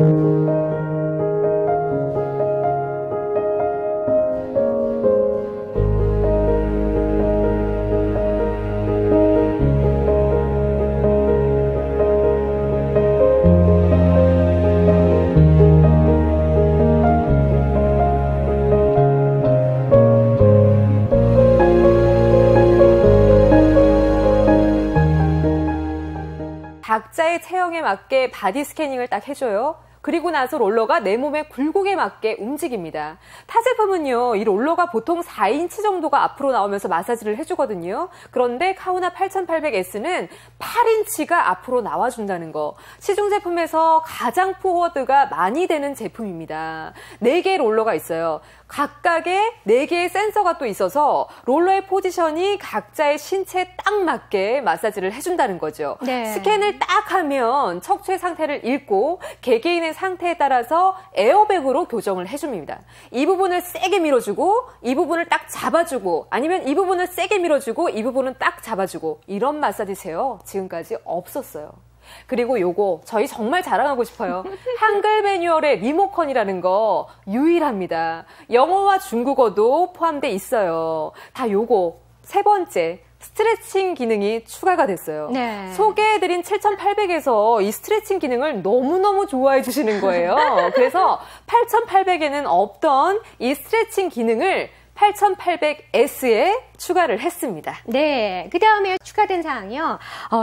각자의 체형에 맞게 바디 스캐닝을 딱 해줘요. 그리고 나서 롤러가 내 몸의 굴곡에 맞게 움직입니다. 타 제품은요, 이 롤러가 보통 4인치 정도가 앞으로 나오면서 마사지를 해주거든요. 그런데 카우나 8800S는 8인치가 앞으로 나와준다는 거. 시중 제품에서 가장 포워드가 많이 되는 제품입니다. 4개의 롤러가 있어요. 각각의 4개의 센서가 또 있어서 롤러의 포지션이 각자의 신체에 딱 맞게 마사지를 해준다는 거죠. 네. 스캔을 딱 하면 척추의 상태를 읽고 개개인의 상태에 따라서 에어백으로 교정을 해줍니다. 이 부분을 세게 밀어주고 이 부분을 딱 잡아주고 아니면 이 부분을 세게 밀어주고 이 부분은 딱 잡아주고 이런 마사지 체어 지금까지 없었어요. 그리고 요거 저희 정말 자랑하고 싶어요. 한글 매뉴얼의 리모컨이라는 거 유일합니다. 영어와 중국어도 포함돼 있어요. 다 요거 세 번째 스트레칭 기능이 추가가 됐어요. 네. 소개해드린 7800에서 이 스트레칭 기능을 너무너무 좋아해 주시는 거예요. 그래서 8800에는 없던 이 스트레칭 기능을 8800S에 추가를 했습니다. 네, 그 다음에 추가된 사항이요.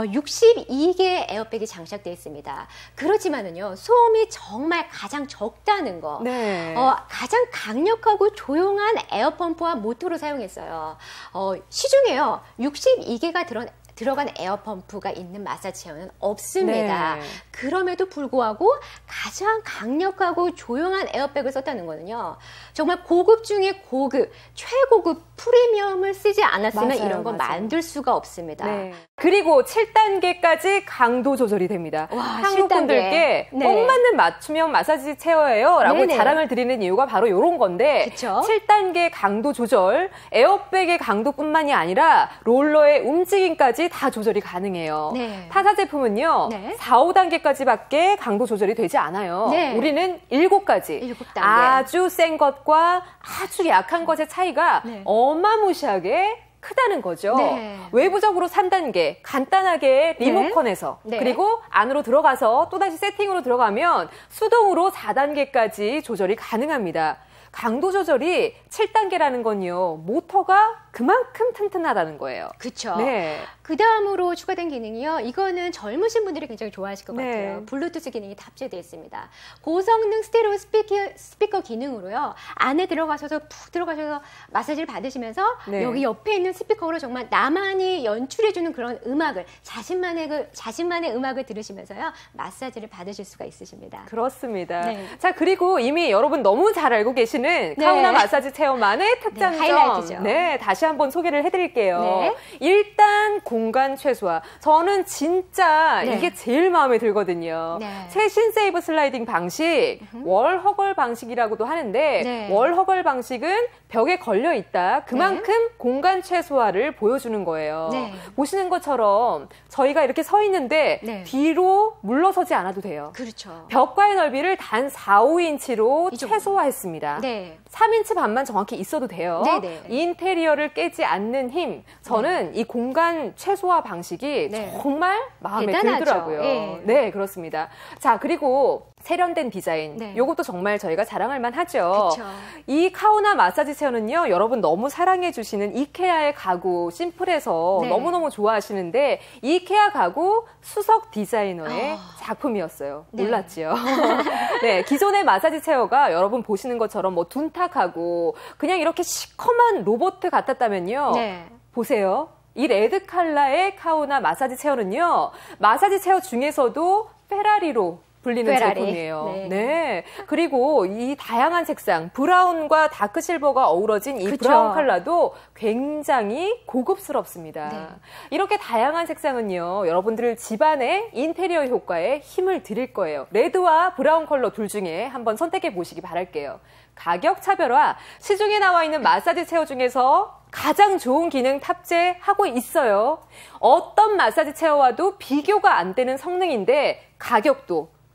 62개의 에어백이 장착되어 있습니다. 그렇지만은요, 소음이 정말 가장 적다는 거. 네. 가장 강력하고 조용한 에어펌프와 모터로 사용했어요. 시중에요, 62개가 들어간 에어펌프가 있는 마사지 체어는 없습니다. 네. 그럼에도 불구하고 가장 강력하고 조용한 에어백을 썼다는 거는요. 정말 고급 중에 고급, 최고급 프리미엄을 쓰지 않았으면 맞아요, 이런 건 맞아요. 만들 수가 없습니다. 네. 그리고 7단계까지 강도 조절이 됩니다. 와, 한국 7단계. 분들께 네. 꼭 맞는 맞춤형 마사지 체어예요 라고 네네. 자랑을 드리는 이유가 바로 이런 건데 그쵸? 7단계 강도 조절, 에어백의 강도뿐만이 아니라 롤러의 움직임까지 다 조절이 가능해요. 네. 타사 제품은요. 네. 4, 5단계까지밖에 강도 조절이 되지 않아요. 네. 우리는 7가지. 7단계. 아주 센 것과 아주 약한 것의 차이가 네. 어마무시하게 크다는 거죠. 네. 외부적으로 3단계 간단하게 리모컨에서 네. 그리고 안으로 들어가서 또다시 세팅으로 들어가면 수동으로 4단계까지 조절이 가능합니다. 강도 조절이 7단계라는 건요. 모터가 그만큼 튼튼하다는 거예요. 그쵸. 네. 그 다음으로 추가된 기능이요. 이거는 젊으신 분들이 굉장히 좋아하실 것 네. 같아요. 블루투스 기능이 탑재되어 있습니다. 고성능 스테레오 스피커 기능으로요. 안에 들어가셔서 푹 들어가셔서 마사지를 받으시면서 네. 여기 옆에 있는 스피커로 정말 나만이 연출해주는 그런 음악을 자신만의 음악을 들으시면서요. 마사지를 받으실 수가 있으십니다. 그렇습니다. 네. 자, 그리고 이미 여러분 너무 잘 알고 계시는 네. 카우나 마사지 체어만의 특장점. 하이라이트죠. 네, 다시 한번 소개를 해드릴게요. 네. 일단 공간 최소화. 저는 진짜 네. 이게 제일 마음에 들거든요. 네. 최신 세이브 슬라이딩 방식, 월 허걸 방식이라고도 하는데 네. 월 허걸 방식은 벽에 걸려 있다. 그만큼 공간 최소화를 보여주는 거예요. 네. 보시는 것처럼 저희가 이렇게 서 있는데 네. 뒤로 물러서지 않아도 돼요. 그렇죠. 벽과의 넓이를 단 4, 5인치로 이 정도. 최소화했습니다. 네. 3인치 반만 정확히 있어도 돼요. 네네. 인테리어를 깨지 않는 힘. 저는 이 공간 최소화 방식이 네. 정말 마음에 대단하죠. 들더라고요. 예. 네, 그렇습니다. 자, 그리고 세련된 디자인. 네. 요것도 정말 저희가 자랑할 만하죠. 그쵸. 이 카우나 마사지 체어는요. 여러분 너무 사랑해 주시는 이케아의 가구 심플해서 네. 너무너무 좋아하시는데 이케아 가구 수석 디자이너의 작품이었어요. 네. 몰랐지요? 네, 기존의 마사지 체어가 여러분 보시는 것처럼 뭐 둔탁하고 그냥 이렇게 시커먼 로봇 같았다면요. 네. 보세요. 이 레드 컬러의 카우나 마사지 체어는요. 마사지 체어 중에서도 페라리로 불리는 페라리. 제품이에요. 네. 네. 그리고 이 다양한 색상, 브라운과 다크 실버가 어우러진 이 그쵸. 브라운 컬러도 굉장히 고급스럽습니다. 네. 이렇게 다양한 색상은요, 여러분들 집안의 인테리어 효과에 힘을 드릴 거예요. 레드와 브라운 컬러 둘 중에 한번 선택해 보시기 바랄게요. 가격 차별화, 시중에 나와 있는 마사지 체어 중에서 가장 좋은 기능 탑재하고 있어요. 어떤 마사지 체어와도 비교가 안 되는 성능인데 가격도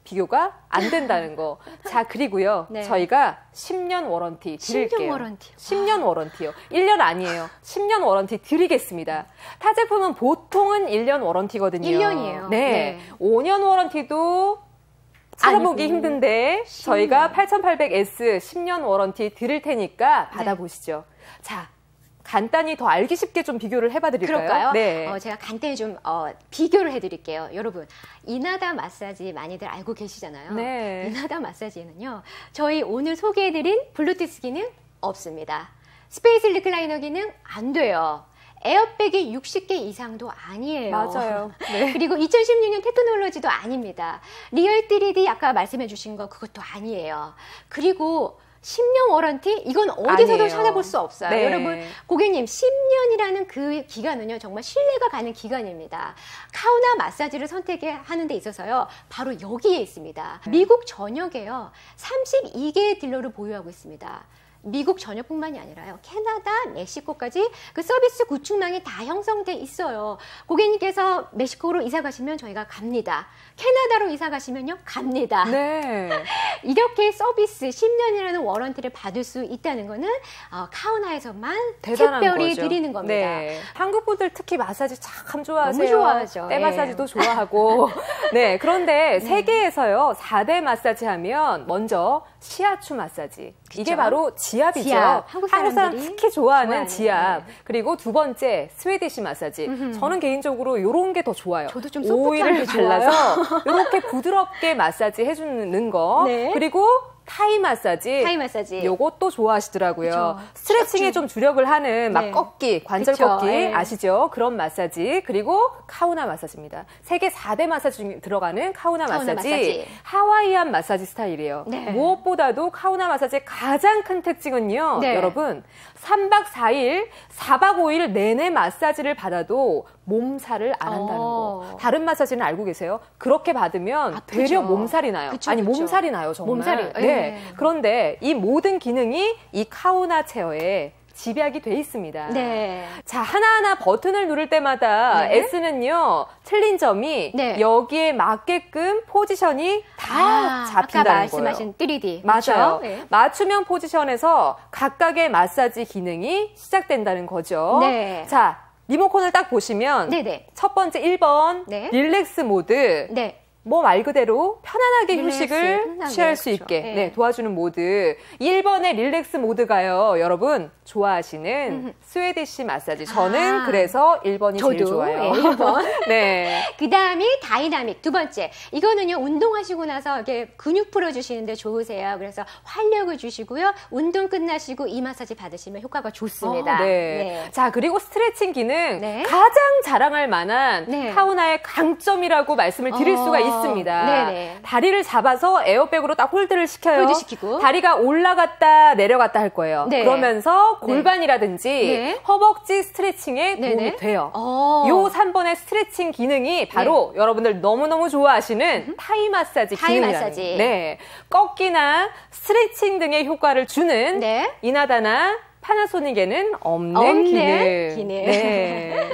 비교가 안 된다는 거. 자, 그리고요. 네. 저희가 10년 워런티 드릴게요. 10년 워런티요. 10년 워런티요. 1년 아니에요. 10년 워런티 드리겠습니다. 타 제품은 보통은 1년 워런티거든요. 1년이에요. 네. 5년 워런티도 찾아보기 아니고, 힘든데 10년. 저희가 8800S 10년 워런티 드릴 테니까 받아보시죠. 자, 간단히 더 알기 쉽게 좀 비교를 해봐드릴까요? 그럴까요? 네. 제가 간단히 좀 비교를 해드릴게요. 여러분, 이나다 마사지 많이들 알고 계시잖아요. 네. 이나다 마사지에는요, 저희 오늘 소개해드린 블루투스 기능 없습니다. 스페이스 리클라이너 기능 안 돼요. 에어백이 60개 이상도 아니에요. 맞아요. 네. 그리고 2016년 테크놀로지도 아닙니다. 리얼 3D 아까 말씀해 주신 거 그것도 아니에요. 그리고 10년 워런티? 이건 어디서도 아니에요. 찾아볼 수 없어요. 네. 여러분, 고객님, 10년이라는 그 기간은요, 정말 신뢰가 가는 기간입니다. 카우나 마사지를 선택하는 데 있어서요, 바로 여기에 있습니다. 미국 전역에요, 32개의 딜러를 보유하고 있습니다. 미국 전역뿐만이 아니라요, 캐나다, 멕시코까지 그 서비스 구축망이 다 형성돼 있어요. 고객님께서 멕시코로 이사 가시면 저희가 갑니다. 캐나다로 이사 가시면요, 갑니다. 네. 이렇게 서비스 10년이라는 워런티를 받을 수 있다는 거는 카우나에서만 대단한 특별히 거죠. 드리는 겁니다. 네. 한국 분들 특히 마사지 참 좋아하세요. 너무 좋아하죠. 때 예. 마사지도 좋아하고. 네. 그런데 세계에서요, 4대 마사지 하면 먼저 시아추 마사지. 이게 그쵸? 바로 지압이죠. 지압. 한국 사람 사람들이 특히 좋아하는 좋아하는, 지압. 네. 그리고 두 번째 스웨디시 마사지. 저는 개인적으로 이런 게 더 좋아요. 저도 좀 오일을 소프트한 게 발라서 이렇게 부드럽게 마사지 해주는 거. 네. 그리고 타이 마사지. 타이 마사지. 요것도 좋아하시더라고요. 그쵸. 스트레칭에 좀 주력을 하는 막 네. 꺾기, 관절 그쵸. 꺾기 네. 아시죠? 그런 마사지. 그리고 카우나 마사지입니다. 세계 4대 마사지 중에 들어가는 카우나 카우나 마사지. 마사지. 하와이안 마사지 스타일이에요. 네. 무엇보다도 카우나 마사지의 가장 큰 특징은요. 네. 여러분 3박 4일, 4박 5일 내내 마사지를 받아도 몸살을 안 한다는 거. 다른 마사지는 알고 계세요? 그렇게 받으면 아프죠. 되려 몸살이 나요. 그쵸, 아니 그쵸. 몸살이 나요 정말. 몸살이. 네. 네. 그런데 이 모든 기능이 이 카우나 체어에 집약이 돼 있습니다. 네. 자, 하나하나 버튼을 누를 때마다 네. S는요, 틀린 점이 네. 여기에 맞게끔 포지션이 다 잡힌다는 아까 말씀하신 3D. 맞아요. 그렇죠? 네. 맞춤형 포지션에서 각각의 마사지 기능이 시작된다는 거죠. 네. 자, 리모컨을 딱 보시면 네네. 첫 번째 1번 네. 릴렉스 모드. 네. 뭐 말 그대로 편안하게 릴렉스, 휴식을 편안하게, 취할 수 그렇죠. 있게 네. 네, 도와주는 모드. 1번의 릴렉스 모드가요. 여러분 좋아하시는 스웨디시 마사지. 저는 아. 그래서 1번이 제일 저도, 좋아요. 네, 1번. 네. 그 다음이 다이나믹 두 번째. 이거는요, 운동하시고 나서 이렇게 근육 풀어주시는데 좋으세요. 그래서 활력을 주시고요. 운동 끝나시고 이 마사지 받으시면 효과가 좋습니다. 네. 자, 그리고 스트레칭 기능. 네. 가장 자랑할 만한 네. 카우나의 강점이라고 말씀을 드릴 수가 있습니다. 네네. 다리를 잡아서 에어백으로 딱 홀드를 시켜요. 홀드 시키고. 다리가 올라갔다 내려갔다 할 거예요. 네. 그러면서 골반이라든지 네. 허벅지 스트레칭에 도움이 네네. 돼요. 요 요 3번의 스트레칭 기능이 바로 여러분들 너무너무 좋아하시는 타이 마사지 타이 기능이라는 마사지. 네. 꺾기나 스트레칭 등의 효과를 주는 네. 이나다나 파나소닉에는 없는 기능. 네.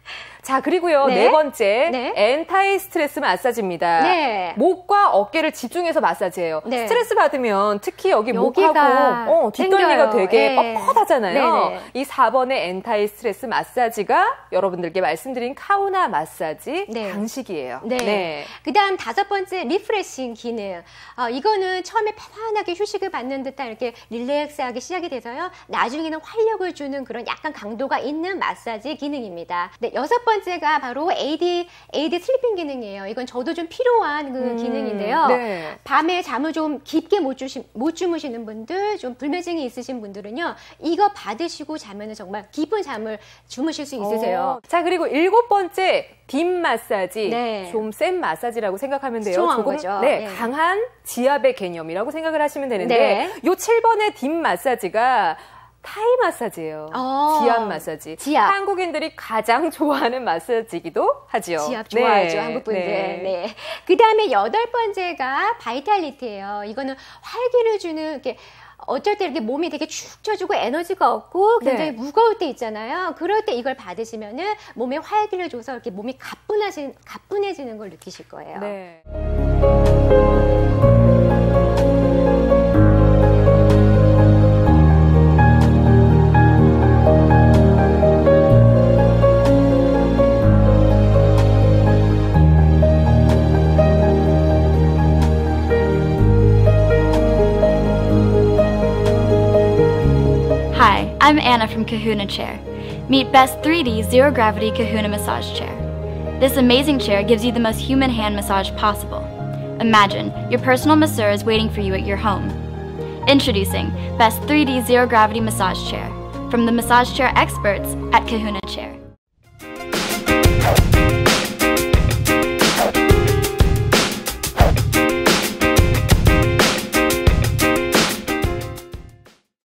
자, 그리고요. 네. 네 번째, 네. 엔타이 스트레스 마사지입니다. 네. 목과 어깨를 집중해서 마사지해요. 네. 스트레스 받으면 특히 여기 여기가 목하고 뒷덜미가 땡겨요. 되게 네. 뻣뻣하잖아요. 네네. 이 4번의 엔타이 스트레스 마사지가 여러분들께 말씀드린 카우나 마사지 네. 방식이에요. 네. 그 다음 다섯 번째 리프레싱 기능. 이거는 처음에 편안하게 휴식을 받는 듯한 이렇게 릴렉스하게 시작이 돼서요. 나중에는 활력을 주는 그런 약간 강도가 있는 마사지 기능입니다. 네, 여섯 번째가 바로 AD 슬리핑 기능이에요. 이건 저도 좀 필요한 그 기능인데요. 네. 밤에 잠을 좀 깊게 못 주무시는 분들, 좀 불면증이 있으신 분들은요. 이거 받으시고 자면은 정말 깊은 잠을 주무실 수 있으세요. 자, 그리고 일곱 번째 딥 마사지. 네. 좀 센 마사지라고 생각하면 돼요. 스트롱한 조금 거죠. 네, 네. 강한 지압의 개념이라고 생각을 하시면 되는데 네. 요 7번의 딥 마사지가 타이 마사지예요. 지압 마사지. 지압. 한국인들이 가장 좋아하는 마사지이기도 하지요. 지압 좋아하죠, 네. 한국 분들. 네. 네. 그 다음에 여덟 번째가 바이탈리티예요. 이거는 활기를 주는 이렇게 어쩔 때 이렇게 몸이 되게 축 처지고 에너지가 없고 굉장히 네. 무거울 때 있잖아요. 그럴 때 이걸 받으시면은 몸에 활기를 줘서 이렇게 몸이 가뿐해지는 걸 느끼실 거예요. 네. I'm Anna from Kahuna Chair. Meet Best 3D Zero Gravity Kahuna Massage Chair. This amazing chair gives you the most human hand massage possible. Imagine your personal masseur is waiting for you at your home. Introducing Best 3D Zero Gravity Massage Chair from the massage chair experts at Kahuna Chair.